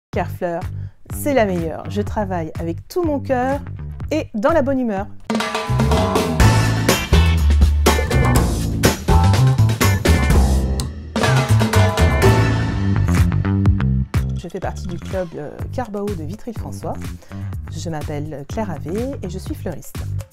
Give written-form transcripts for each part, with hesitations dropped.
Carfleur, c'est la meilleure. Je travaille avec tout mon cœur et dans la bonne humeur. Je fais partie du club Carbao de Vitry-le-François. Je m'appelle Claire Havé et je suis fleuriste.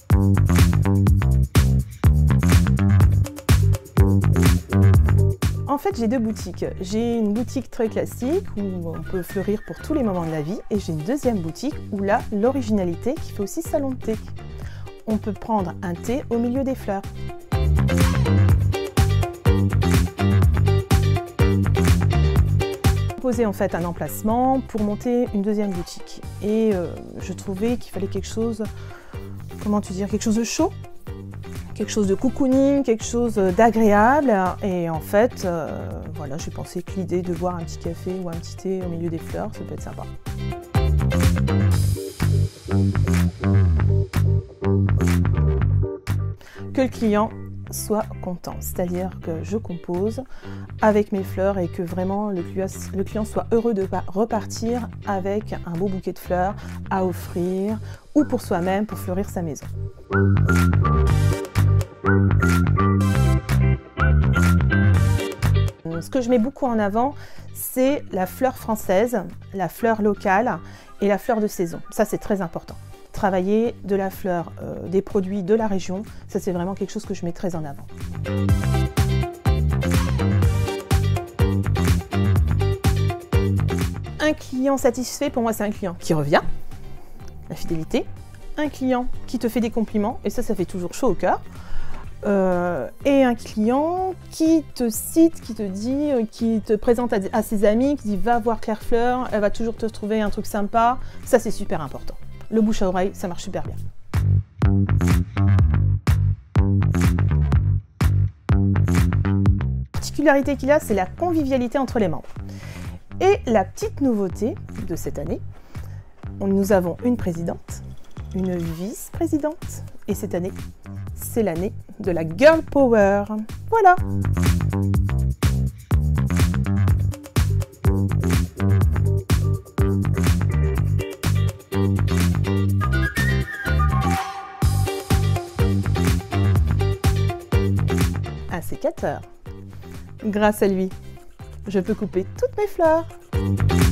En fait, j'ai deux boutiques. J'ai une boutique très classique où on peut fleurir pour tous les moments de la vie et j'ai une deuxième boutique où là, l'originalité qui fait aussi salon de thé. On peut prendre un thé au milieu des fleurs. Poser en fait un emplacement pour monter une deuxième boutique et je trouvais qu'il fallait quelque chose, comment tu dire, quelque chose de chaud, quelque chose de cocooning, quelque chose d'agréable et en fait voilà, j'ai pensé que l'idée de boire un petit café ou un petit thé au milieu des fleurs, ça peut être sympa. Que le client soit content, c'est-à-dire que je compose avec mes fleurs et que vraiment le client soit heureux de repartir avec un beau bouquet de fleurs à offrir ou pour soi-même pour fleurir sa maison. Ce que je mets beaucoup en avant, c'est la fleur française, la fleur locale et la fleur de saison. Ça, c'est très important. Travailler de la fleur, des produits de la région, ça c'est vraiment quelque chose que je mets très en avant. Un client satisfait, pour moi c'est un client qui revient, la fidélité. Un client qui te fait des compliments, et ça fait toujours chaud au cœur. Et un client qui te cite, qui te dit, qui te présente à ses amis, qui dit va voir Claire Fleur, elle va toujours te trouver un truc sympa. Ça c'est super important. Le bouche à oreille, ça marche super bien. La particularité qu'il a, c'est la convivialité entre les membres. Et la petite nouveauté de cette année, nous avons une présidente, une vice-présidente, et cette année, c'est l'année de la Girl Power. Voilà! Un sécateur. Grâce à lui, je peux couper toutes mes fleurs.